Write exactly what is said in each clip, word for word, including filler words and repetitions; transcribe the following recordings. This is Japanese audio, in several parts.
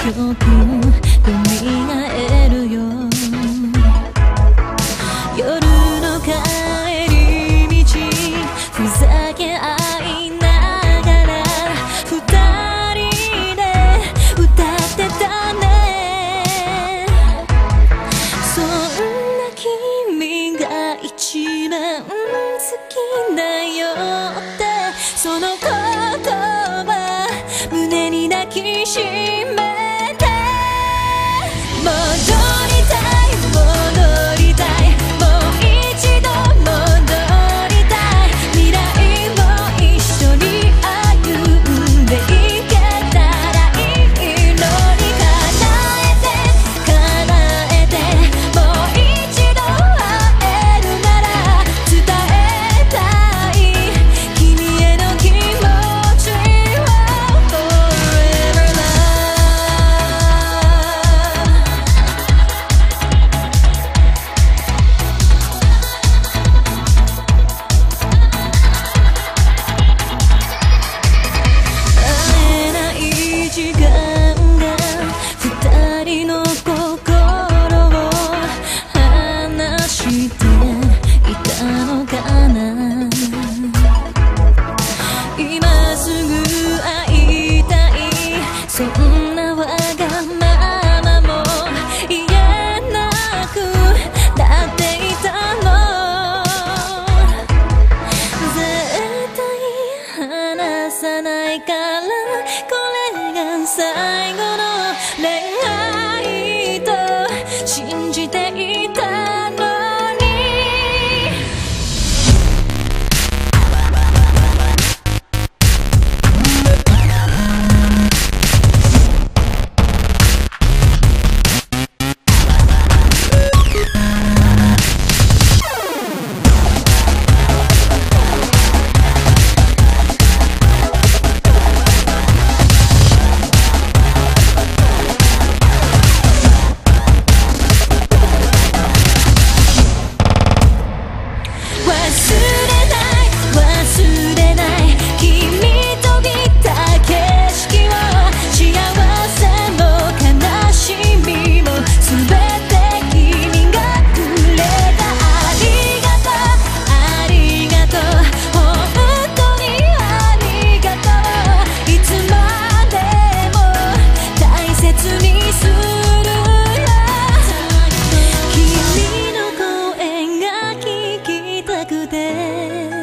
曲蘇るよ。夜の帰り道ふざけ合いながら二人で歌ってたね。そんな君が一番好きだよってその言葉胸に抱きしめて戻りたい戻りたいもう一度戻りたい未来を一緒に歩んでいけたらいいのに叶えて叶えてもう一度会えるなら伝えたい君への気持ちを Forever Love 会えない時間が二人の心を離していたのかな。今すぐ会いたいそんなわがままも言えなくなっていたの。絶対離さないからこれが最後の恋愛と信じていたのに。忘れない忘れない君と見た景色を幸せも悲しみも全て君がくれた。ありがとうありがとう本当にありがとう。いつまでも大切にするよ。君の声が聞きたくて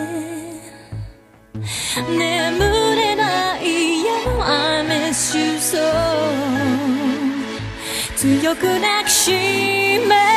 眠れないよ I miss you so 強く抱きしめ